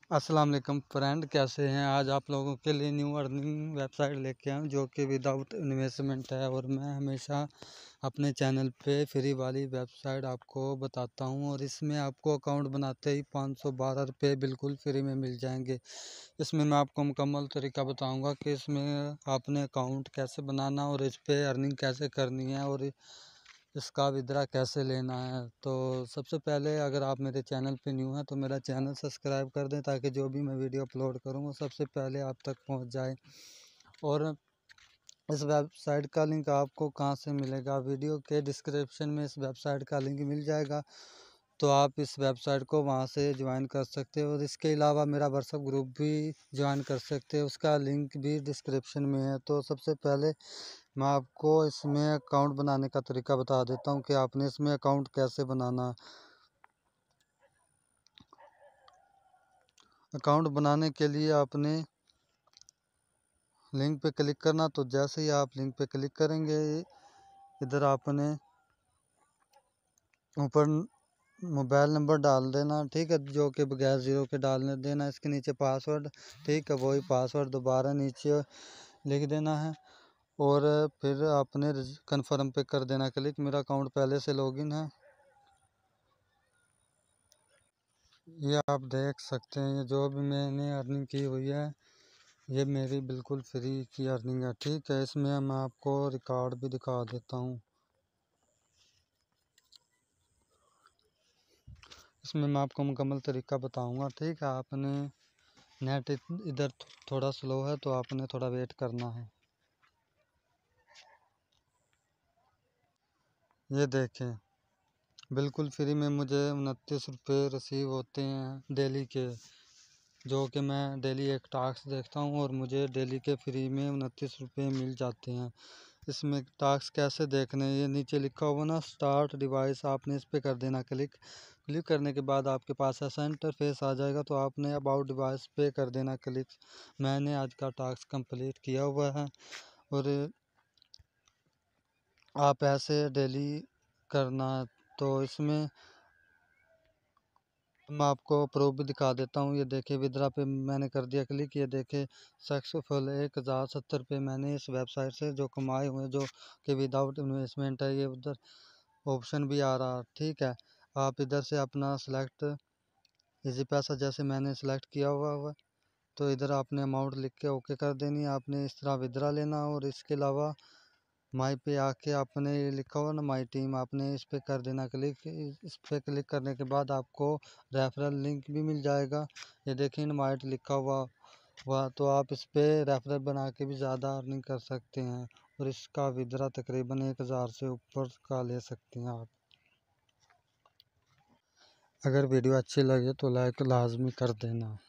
अस्सलाम वालेकुम फ्रेंड, कैसे हैं। आज आप लोगों के लिए न्यू अर्निंग वेबसाइट लेके आया हूँ जो कि विदाउट इन्वेस्टमेंट है। और मैं हमेशा अपने चैनल पे फ्री वाली वेबसाइट आपको बताता हूँ। और इसमें आपको अकाउंट बनाते ही 512 रुपये बिल्कुल फ्री में मिल जाएंगे। इसमें मैं आपको मुकम्मल तरीका बताऊँगा कि इसमें आपने अकाउंट कैसे बनाना और इस पर अर्निंग कैसे करनी है और इसका विड्रा कैसे लेना है। तो सबसे पहले अगर आप मेरे चैनल पे न्यू हैं तो मेरा चैनल सब्सक्राइब कर दें ताकि जो भी मैं वीडियो अपलोड करूँ वो सबसे पहले आप तक पहुंच जाए। और इस वेबसाइट का लिंक आपको कहां से मिलेगा, वीडियो के डिस्क्रिप्शन में इस वेबसाइट का लिंक मिल जाएगा। तो आप इस वेबसाइट को वहां से ज्वाइन कर सकते हो। और इसके अलावा मेरा व्हाट्सएप ग्रुप भी ज्वाइन कर सकते हो, उसका लिंक भी डिस्क्रिप्शन में है। तो सबसे पहले मैं आपको इसमें अकाउंट बनाने का तरीका बता देता हूँ कि आपने इसमें अकाउंट कैसे बनाना। अकाउंट बनाने के लिए आपने लिंक पे क्लिक करना। तो जैसे ही आप लिंक पे क्लिक करेंगे, इधर आपने ऊपर मोबाइल नंबर डाल देना, ठीक है, जो कि बगैर ज़ीरो के डालने देना। इसके नीचे पासवर्ड, ठीक है, वही पासवर्ड दोबारा नीचे लिख देना है। और फिर आपने कन्फर्म पे कर देना क्लिक। मेरा अकाउंट पहले से लॉगिन है, ये आप देख सकते हैं। ये जो भी मैंने अर्निंग की हुई है ये मेरी बिल्कुल फ्री की अर्निंग है, ठीक है। इसमें मैं आपको रिकॉर्ड भी दिखा देता हूँ। इसमें मैं आपको मुकम्मल तरीका बताऊंगा, ठीक है। आपने नेट इधर थोड़ा स्लो है तो आपने थोड़ा वेट करना है। ये देखें, बिल्कुल फ्री में मुझे 29 रुपये रिसीव होते हैं डेली के, जो कि मैं डेली एक टास्क देखता हूँ और मुझे डेली के फ्री में 29 रुपये मिल जाते हैं। इसमें टास्क कैसे देखने, ये नीचे लिखा हुआ ना स्टार्ट डिवाइस, आपने इस पर कर देना क्लिक। क्लिक करने के बाद आपके पास ऐसा इंटरफेस आ जाएगा। तो आपने अबाउट डिवाइस पे कर देना क्लिक। मैंने आज का टास्क कंप्लीट किया हुआ है। और आप ऐसे डेली करना। तो इसमें मैं आपको प्रूफ भी दिखा देता हूँ। ये देखिए, विड्रा पे मैंने कर दिया क्लिक। ये देखिए सक्सेसफुल 1070 रुपये मैंने इस वेबसाइट से जो कमाए हुए, जो कि विदाउट इन्वेस्टमेंट है। ये उधर ऑप्शन भी आ रहा, ठीक है। आप इधर से अपना सेलेक्ट इजी पैसा जैसे मैंने सेलेक्ट किया हुआ तो इधर आपने अमाउंट लिख के ओके कर देनी है। आपने इस तरह विड्रा लेना। और इसके अलावा माई पे आके आपने ये लिखा हुआ ना माई टीम, आपने इस पे कर देना क्लिक। इस पे क्लिक करने के बाद आपको रेफरल लिंक भी मिल जाएगा। ये देखिए इनवाइट लिखा हुआ तो आप इस पे रेफरल बना के भी ज़्यादा अर्निंग कर सकते हैं। और इसका विड्रा तकरीबन 1000 से ऊपर का ले सकते हैं आप। अगर वीडियो अच्छी लगे तो लाइक लाजमी कर देना।